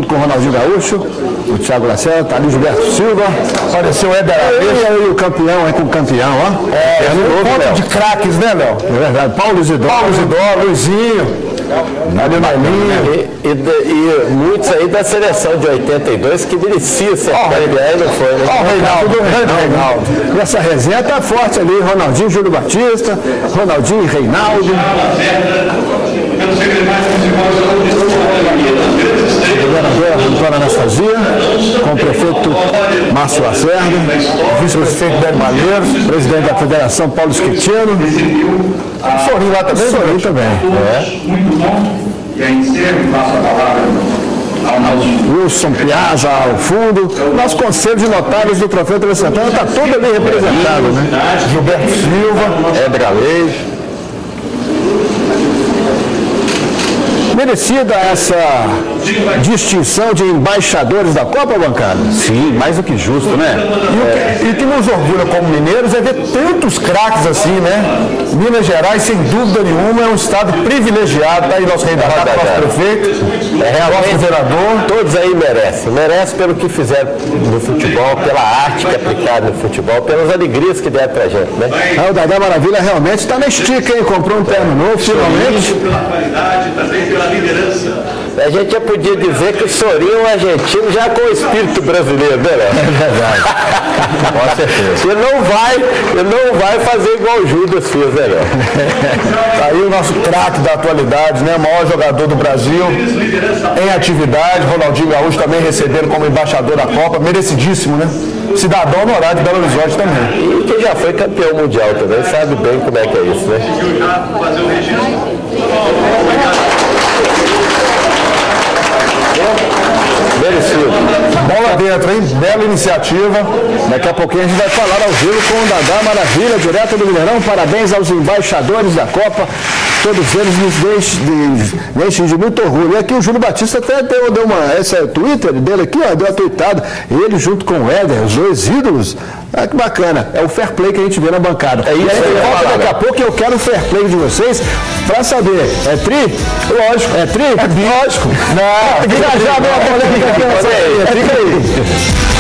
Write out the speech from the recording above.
junto com o Ronaldinho Gaúcho, o Thiago Lacerda, tá ali Gilberto Silva. Apareceu o Éder E aí o campeão, com o campeão, ó. Conta de craques, né, Léo? É verdade, Paulo Isidoro, Luizinho. E muitos aí da seleção de 82 que merecia ser campeão e não foi, né? Reinaldo. E essa resenha tá forte ali, Ronaldinho, Júlio Batista, Ronaldinho e Reinaldo. Governadora Antônia Anastasia, com o prefeito Márcio Lacerda, vice-prefeito Délio Malheiros, presidente da Federação Paulo Schettino. Sorinho lá também? Sorinho também. Muito bom. E aí encerro, passo a palavra ao nosso Wilson Piazza ao fundo. Nosso conselho de notários do Troféu Tele Santana está todo ali representado, né? Gilberto Silva, Éder Aleixo. Merecida essa distinção de embaixadores da Copa, bancada? sim, mais do que justo, né? E o que nos orgulha como mineiros é ver tantos craques assim, né? Minas Gerais, sem dúvida nenhuma, é um estado privilegiado. Tá aí nosso rei da casa, nosso prefeito, nosso governador. Todos aí merecem pelo que fizeram no futebol, pela arte que aplicaram no futebol, pelas alegrias que deram pra gente, né? O Dadá Maravilha realmente está na estica, hein? Comprou um terno novo, finalmente. pela qualidade, também pela liderança. A gente já podia dizer que o Sorinho é um argentino já com o espírito brasileiro, né? É verdade. Com certeza. Ele não vai fazer igual o Judas fez, né? Tá aí o nosso craque da atualidade, né? O maior jogador do Brasil em atividade. Ronaldinho Gaúcho também recebendo como embaixador da Copa. Merecidíssimo, né? Cidadão honorário de Belo Horizonte também. E que já foi campeão mundial também, sabe bem como é que é isso, né? Conseguiu já fazer o registro. Merecido. Bola dentro, hein? Bela iniciativa. Daqui a pouquinho a gente vai falar ao vivo com o Dadá Maravilha, direto do Mineirão. Parabéns aos embaixadores da Copa. Todos eles nos deixam de muito orgulho. E aqui o Júlio Batista até deu esse Twitter dele aqui, ó, deu uma tweetada. Ele junto com o Éder, os dois ídolos. Ah, que bacana. É o fair play que a gente vê na bancada. É isso, e aí, volta daqui a pouco, eu quero o fair play de vocês para saber. É tri? Lógico. É tri? É lógico. Não. Já, já, minha polêmica aqui. É tri aí.